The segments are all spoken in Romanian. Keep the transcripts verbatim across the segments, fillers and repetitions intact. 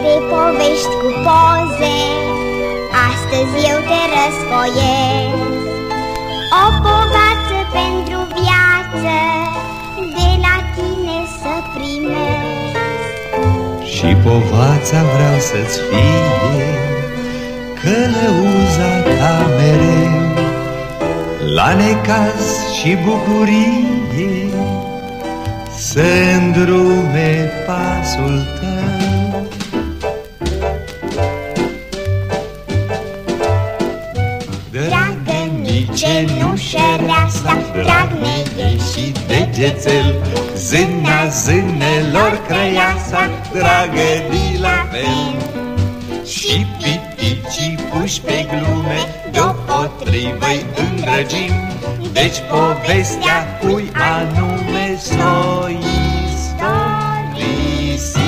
de povești cu poze, astăzi eu te răsfoiesc. O povață pentru viață de la tine să primesc. Și povața vreau să-ți fie călăuza ta mereu, la necaz și bucurie să îndrume pasul tău. Dragă-mi cenușăreasa, drag ne și degețel, zâna zânelor crăiasa, dragă de la fel. Și piticii puși pe glume, deopotrivă-i îndrăgim, deci povestea cui anume s-o istorisim.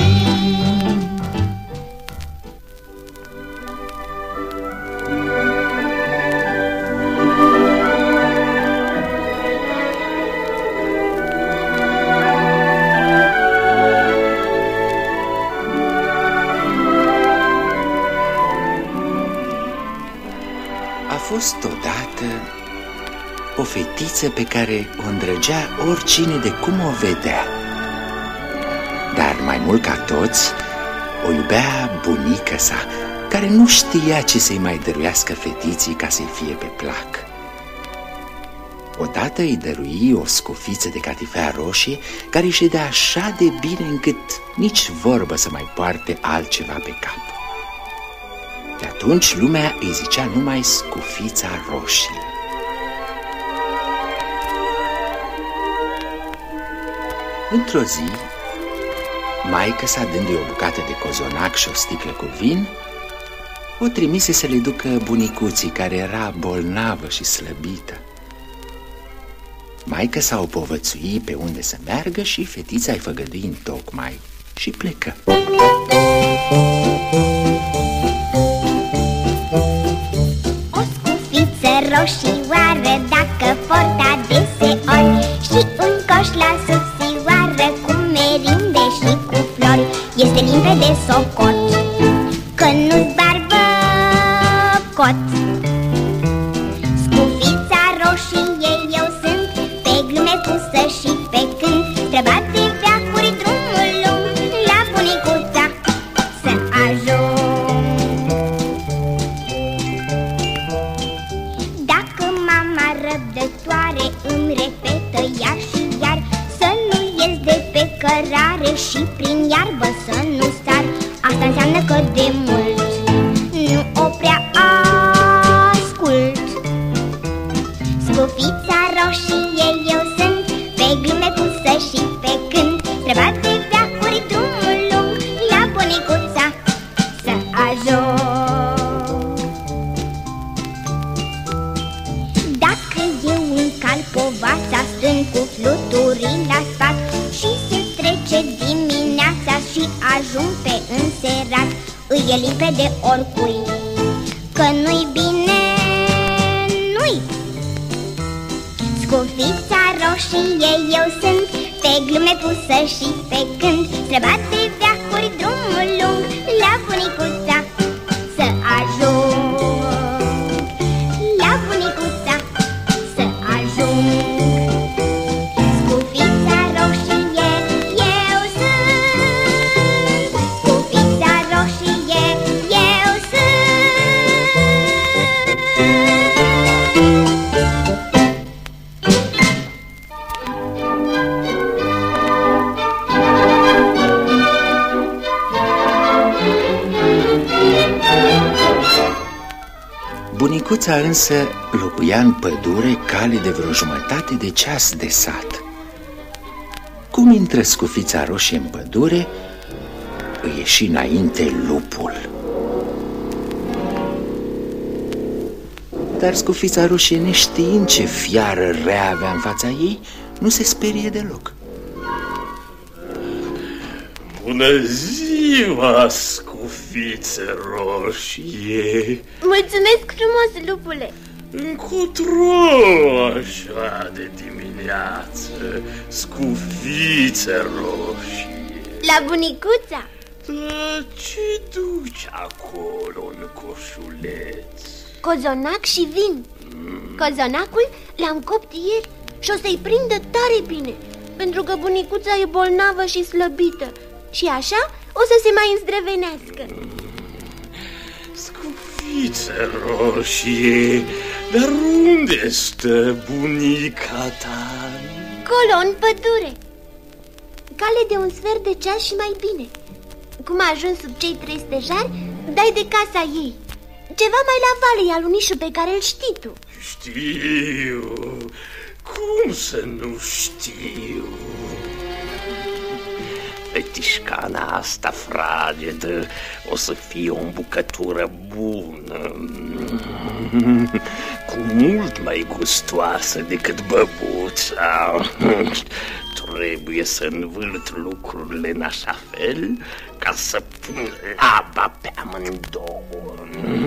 A fost odată o fetiță pe care o îndrăgea oricine de cum o vedea. Dar mai mult ca toți, o iubea bunica sa, care nu știa ce să-i mai dăruiască fetiții ca să-i fie pe plac. Odată îi dărui o scufiță de catifea roșie care îi ședea așa de bine încât nici vorbă să mai poarte altceva pe cap. De atunci lumea îi zicea numai Scufița Roșie. Într-o zi, maică-sa, dându-i o bucată de cozonac și o sticlă cu vin, o trimise să le ducă bunicuții, care era bolnavă și slăbită. Maică-sa o povățui pe unde să meargă și fetița îi făgădui întocmai și plecă. Roșioară, dacă port adeseori, și un coș la subțioară cu merinde și cu flori, este limpede socot că nu-ți barbă cot. Scufița roșie eu sunt, pe glume pusă și pe cânt, străbat de veacuri drumul lung la bunicuța să ajung. Răbdătoare îmi repetă iar și iar să nu ies de pe cărare și prin iarbă să nu sar. Asta înseamnă că de mult nu o prea ascult. Scufița roșie eu sunt, pe glume pusă și pe cânt, străbat de veacuri drumul lung la bunicuța să ajung. Povața stând cu fluturii la sfat și se trece dimineața și ajung pe înserat, îi e limpede oricui că nu-i bine, nu-i. Scufița roșie eu sunt, pe glume pusă și pe cânt, străbat de veacuri drumul lung la bunicuța să ajung. La bunicuța să ajung. Scufița roșie eu sunt, Scufița roșie eu sunt. Bunicuța însă locuia în pădure cale de vreo jumătate de ceas de sat. Cum intră Scufița roșie în pădure, îi ieși înainte lupul. Dar Scufița roșie, neștiind ce fiară rea avea în fața ei, nu se sperie deloc. Bună ziua, Scufiță roșie! Mulțumesc frumos, lupule! Încotro așa de dimineață, Scufiță roșie? La bunicuța? Da, ce duci acolo în coșuleț? Cozonac și vin. Cozonacul l-am copt ieri și o să-i prindă tare bine, pentru că bunicuța e bolnavă și slăbită. Și așa o să se mai îndrăvenească. Scufiță roșie, dar unde stă bunica ta? Colo, în pădure. Cale de un sfert de ceas și mai bine. Cum a ajuns sub cei trei stejari, dai de casa ei. Ceva mai la vale e alunișul pe care îl știi tu. Știu. Cum să nu știu? Fetișcana asta fragedă o să fie o îmbucătură bună, cu mult mai gustoasă decât băbuța. Trebuie să învârt lucrurile în așa fel ca să pun laba pe amândouă.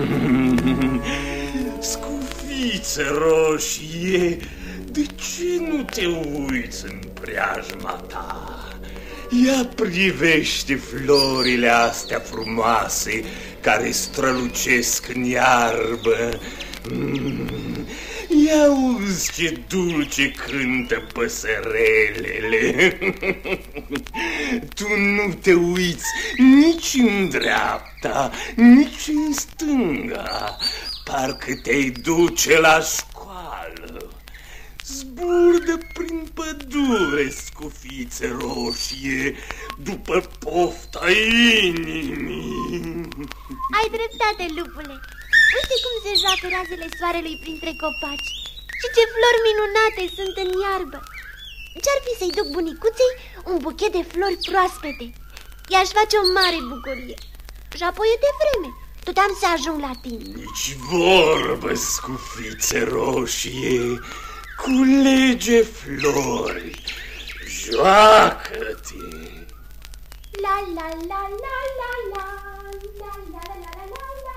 Scufiță roșie, de ce nu te uiți în preajma ta? Ia privește florile astea frumoase care strălucesc în iarbă. Mm. Ia auzi ce dulce cântă păsărelele. Tu nu te uiți nici în dreapta, nici în stânga. Parcă te-ai duce la școală. Zburdă prin pădure, scufiță roșie, după pofta inimii. Ai dreptate, lupule. Uite cum se joacă razele soarelui printre copaci. Și ce flori minunate sunt în iarbă. Ce-ar fi să-i duc bunicuței un buchet de flori proaspete? I-aș face o mare bucurie. Și apoi e de vreme. Tot am să ajung la timp. Nici vorbă, scufiță roșie. Culege flori. Joacă-te. La la la la la la la la la la la la.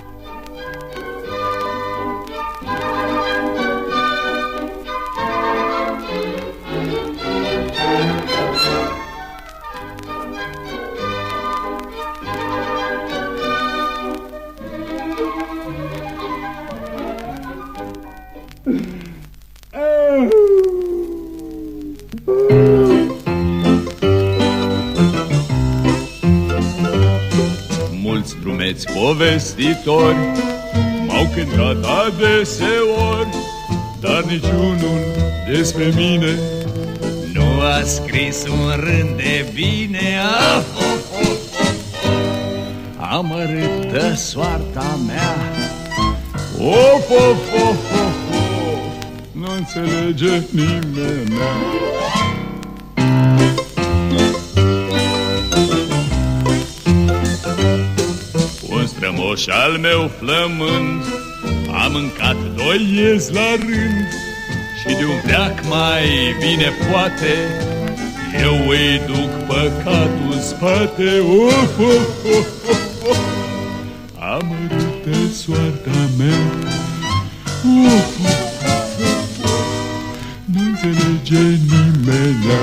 Mulți drumeți povestitori m-au cântat adeseori, dar niciunul despre mine nu a scris un rând de bine. Ah, oh, oh, oh, oh. Amărâtă soarta mea, of, of, of, of, of. Nu înțelege nimeni. Un strămoș al meu flămând a mâncat doi iezi la rând, și de un veac mai bine poate eu îi duc păcatul în spate. Of, of, of, of, of. Amărâtă soarta mea, of, of, of, of, of. Nu înțelege nimenea.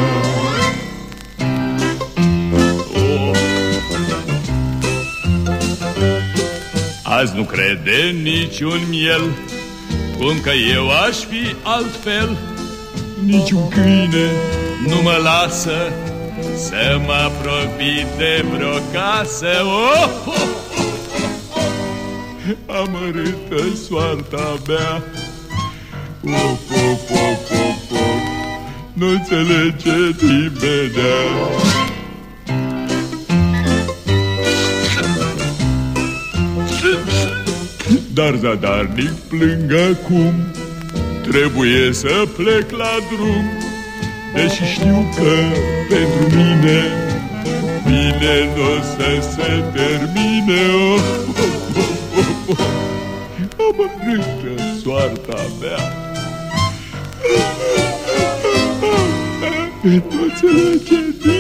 Azi nu crede niciun miel, cum că eu aș fi altfel. Niciun câine nu mă lasă să mă apropii de vreo casă. Oh, oh, oh, oh, oh. Amărâtă soarta mea, of, of, of, of, of. Nu înțelege nimenea. Dar zadarnic plâng acum, trebuie să plec la drum, deși știu că pentru mine bine n-o să se termine. Oh, oh, oh, oh, oh. Amărâtă soarta mea, nu înțelege.